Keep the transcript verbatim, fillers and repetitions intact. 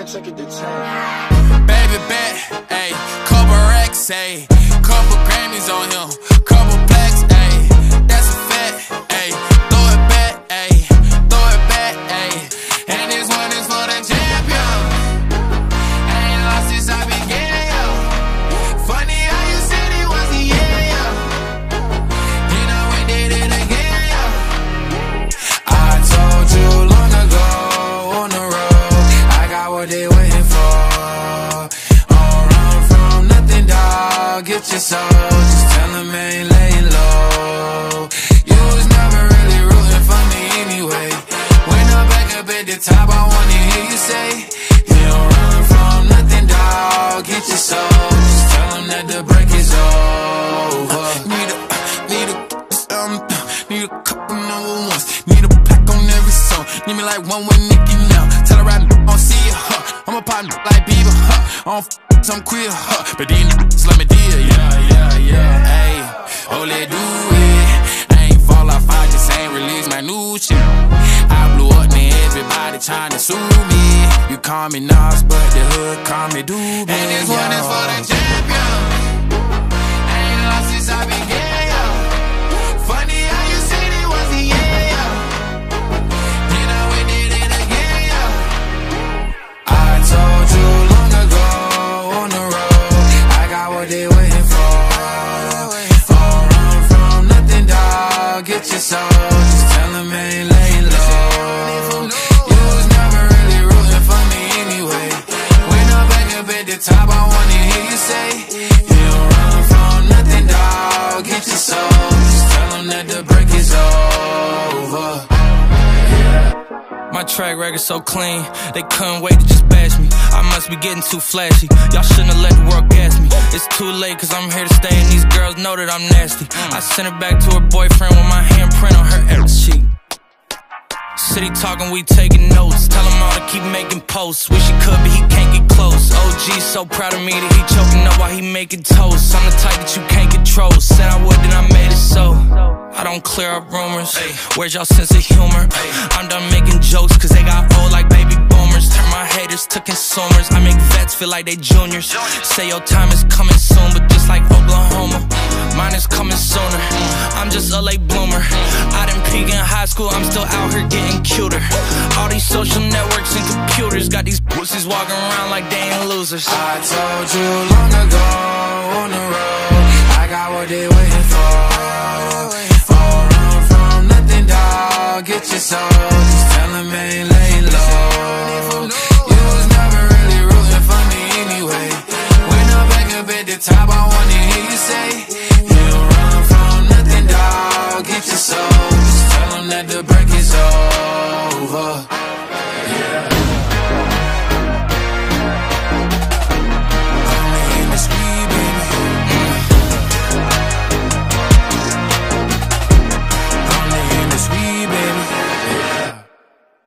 take it to ten. Baby bet, ayy, couple racks, ayy, couple Grammys on him, couple blacks, ayy, that's a fact, ayy, throw it back, ayy, throw it back, ayy, and this one is for the champion. I ain't lost since I began, yo. Funny how you said it was the year, yo. You know we did it again, yo. I told you long ago on the road, I got what they waiting for. Get your soul, just tell them I ain't laying low. You was never really rooting for me anyway. When I'm back up at the top, I wanna hear you say, you don't run from nothing, dawg. Get your soul, just tell them that the break is over. Need a, need a, um, need a couple number ones. Need a pack on every song. Need me like one with Nicki now. Tell her I don't see it, huh. I'm a partner like Bieber, huh. I don't f I'm queer, huh. But these niggas let me deal, yeah, yeah, yeah, ayy. Oh, let do it. I ain't fall off, I just ain't release my new shit. I blew up, then everybody trying to sue me. You call me Nas, but the hood call me Doobie. And this one is for the champion. I ain't lost since I began, yo. Funny how you said it was the year, yo. You know we did it again, yo. I told you long ago on the road, I got what they waiting for. Don't run from nothing, dawg. Get your soul, just tell them I ain't laying low. You was never really rooting for me anyway. When I'm back up at the top, I wanna hear you say, you don't run from nothing, dawg. Get your soul, just tell them that the break is over. My track record so clean, they couldn't wait to just bash me. I must be getting too flashy, y'all shouldn't have let the world gas me. It's too late cause I'm here to stay and these girls know that I'm nasty. I sent her back to her boyfriend with my handprint on her ass cheek. City talking, we taking notes. Tell him all to keep making posts. Wish he could, but he can't get close. O G so proud of me that he choking up while he making toast. I'm the type that you can't control. Said I would, then I made it so. I don't clear up rumors. Where's y'all sense of humor? I'm done making jokes cause they got old like baby boomers. Turn my haters to consumers. I make vets feel like they juniors. Say your time is coming soon, but just like Oklahoma, mine is coming sooner. I'm just a late bloomer. I didn't peak in high school, I'm still out here getting cuter. All these social networks and computers got these pussies walking around like they ain't losers. I told you long ago on the road, I got what they waiting for. Don't run from nothing, dawg. Get your soul, just tell them I ain't laying low. You was never really rooting for me anyway. When I'm back up at the top, I wanna hear you say, you don't run from nothing, dawg. Get your soul, just tell them that the break is over. Yeah.